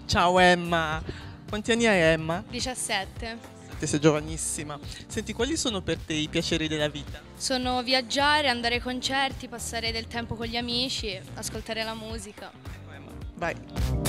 Ciao Emma, quanti anni hai Emma? 17. Sei giovanissima. Senti, quali sono per te i piaceri della vita? Sono viaggiare, andare ai concerti, passare del tempo con gli amici, ascoltare la musica. Ecco Emma, vai.